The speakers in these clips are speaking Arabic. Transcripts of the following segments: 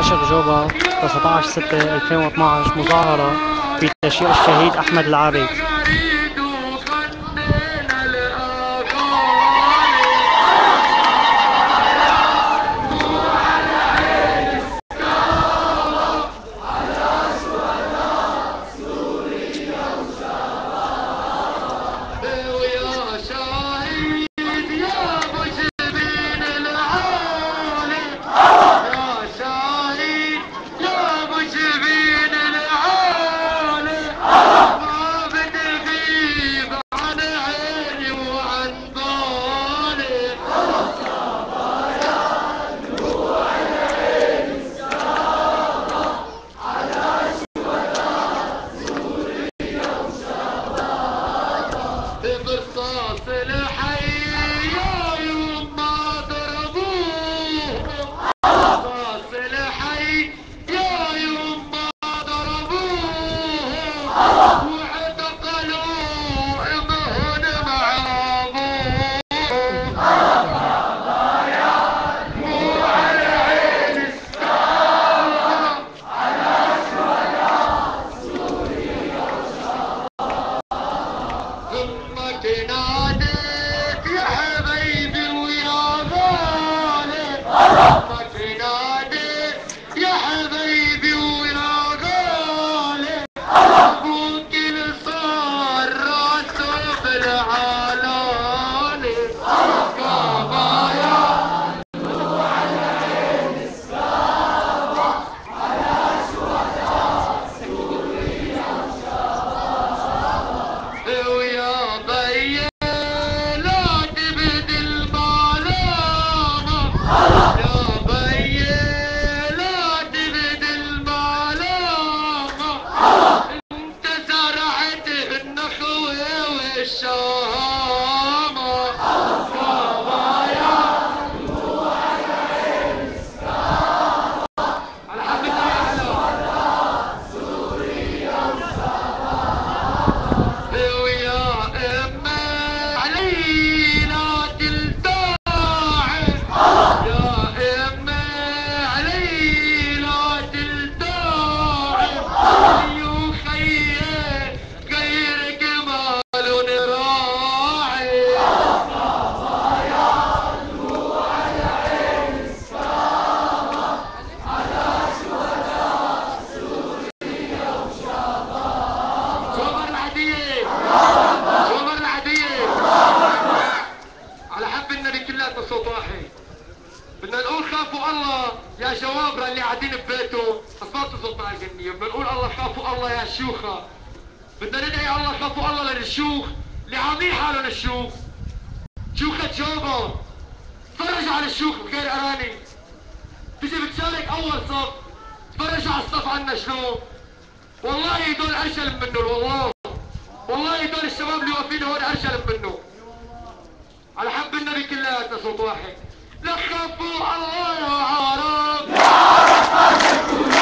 نشر جوبا 19/6/2012 مظاهرة في تشييع الشهيد أحمد العابد. بدنا نقول خافوا الله يا شوابرا اللي قاعدين ببيته، بس ما بتزبط مع الجنيه، بدنا نقول الله خافوا الله يا شيوخه. بدنا ندعي الله خافوا الله للشيوخ اللي عاملين حالهم الشيوخ. شيوخة جوبا تفرجوا على الشيوخ بخير اراني. تجي بتشارك اول صف، تفرجوا على الصف عنا شلون. والله دول ارشل منه والله. والله دول الشباب اللي واقفين هون ارشل منه. على حب النبي كلياتنا صوت واحد. لا خافوا الله يا عرب يا عرب ما تكون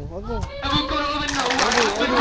ابو كرم منه هو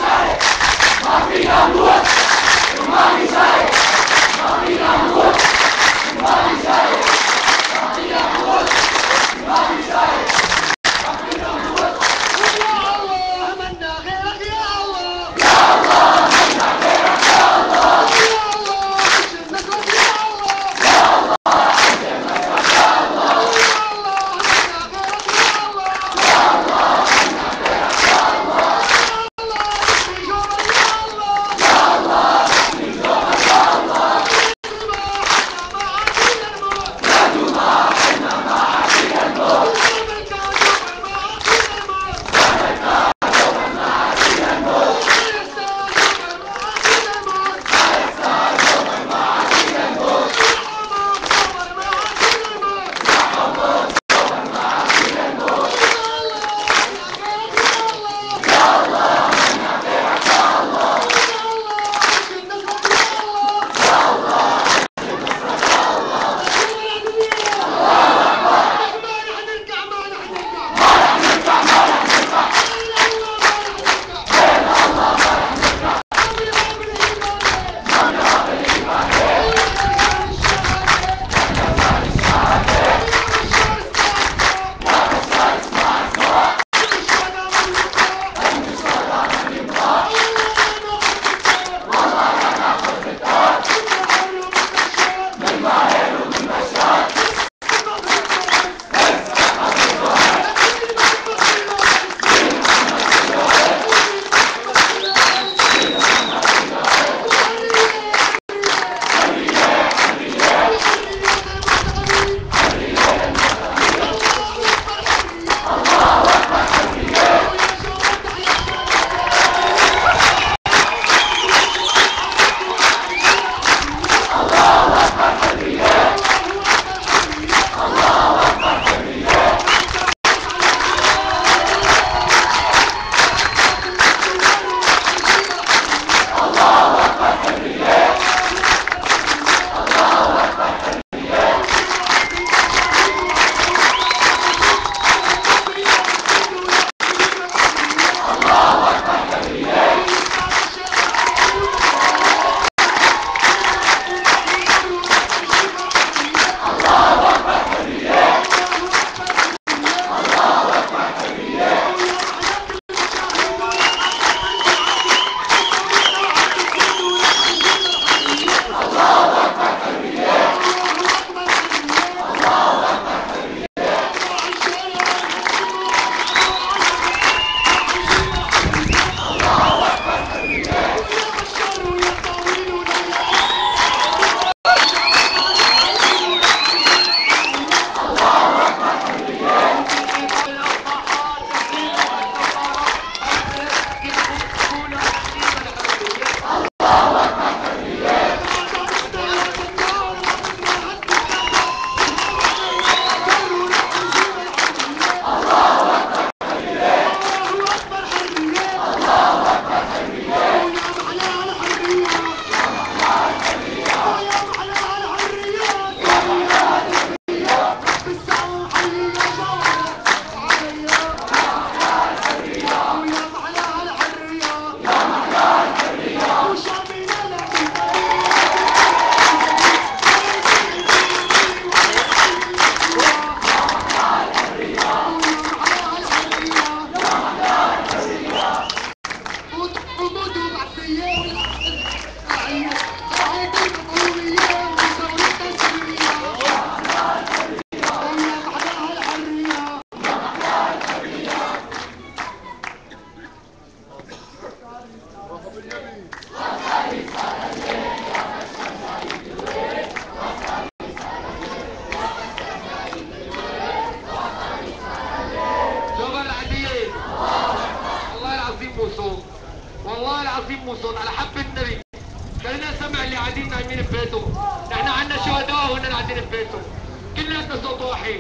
والله العظيم مو صوت على حب النبي. خلينا نسمع اللي قاعدين نايمين ببيتهم. نحن عنا شهداء وهن قاعدين ببيتهم. كلنا صوت واحد.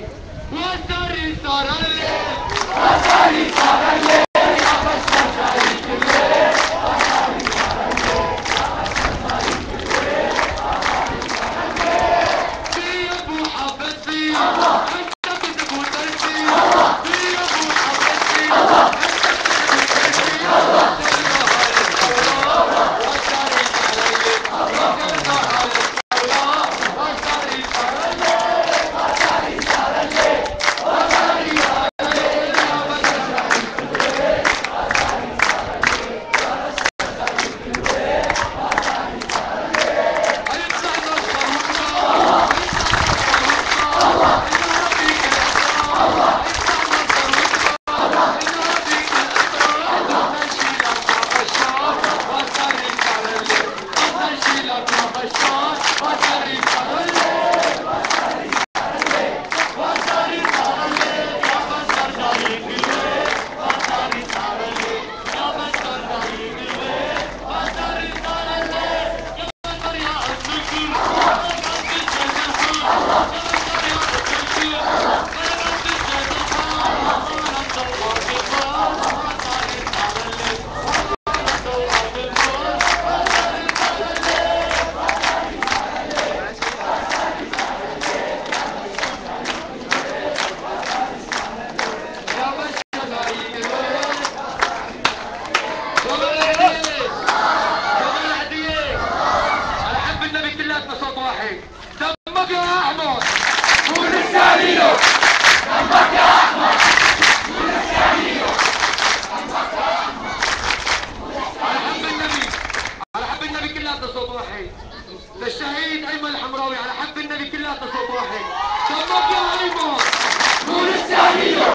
وسري صار الليل وسري صار الليل يا بشر شريك الليل وسري صار الليل يا بشر شريك الليل وسري صار الليل. في ابو حبتي انت بتقول درسي في ابو حبتي للشهيد ايمن الحمراوي على حب النبي كلها صوت واحد. دمك يا ايمن. قول الشهيد.